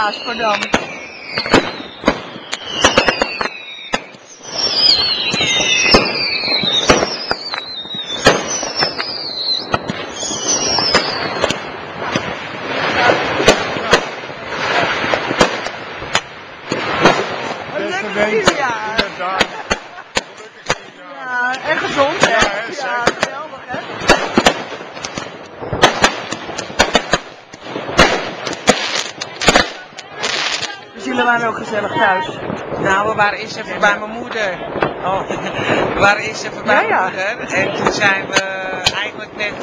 Klaas, pardon. Ja, en gezond, hè? Ja, geweldig, hè? Dus jullie waren ook gezellig thuis? Nou, we waren eerst even bij mijn moeder. Oh, we waren eerst even bij mijn moeder. En toen zijn we eigenlijk net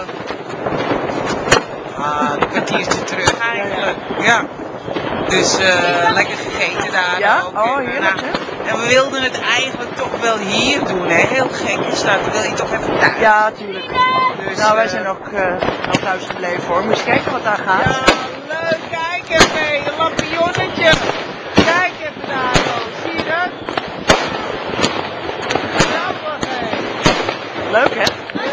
een kwartiertje terug eigenlijk. Ja. Dus lekker gegeten daar ook. Oh, heerlijk, hè? En we wilden het eigenlijk toch wel hier doen, hè? Heel gek is dat. Dan wil je toch even thuis. Ja, tuurlijk. Dus, nou, wij zijn ook nog thuis gebleven hoor. Moet je kijken wat daar gaat. Ja, leuk. Kijk even, een lampionnetje. Kijk even daar, zie je dat? Grappig, hè? Leuk, hè?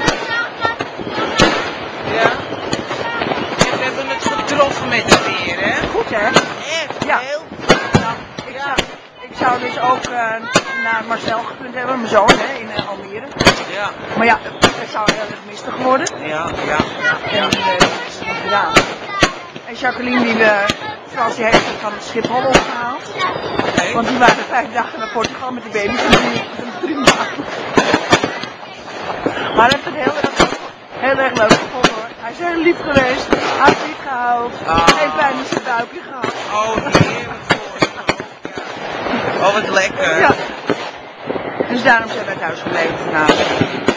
Ja. En we hebben het getroffen met het weer, hè? Goed, hè? Echt, Ja. heel Nou, ik zou dus ook naar Marcel gekund hebben, mijn zoon, hè, in Almere. Ja. Maar ja, het zou heel erg mistig worden. Ja. En dat is niet gedaan. En Jacqueline, Frans, die heeft het van het Schiphol opgehaald. Okay. Want die waren 5 dagen naar Portugal met de baby's en die 3 maanden. Maar hij heeft het heel erg leuk gevonden hoor. Hij is heel lief geweest, hartstikke gehuild, geen pijn in zijn buikje gehad. Oh, heerlijk voor je. Oh, wat lekker. Ja. Dus daarom zijn wij thuis gebleven vanavond.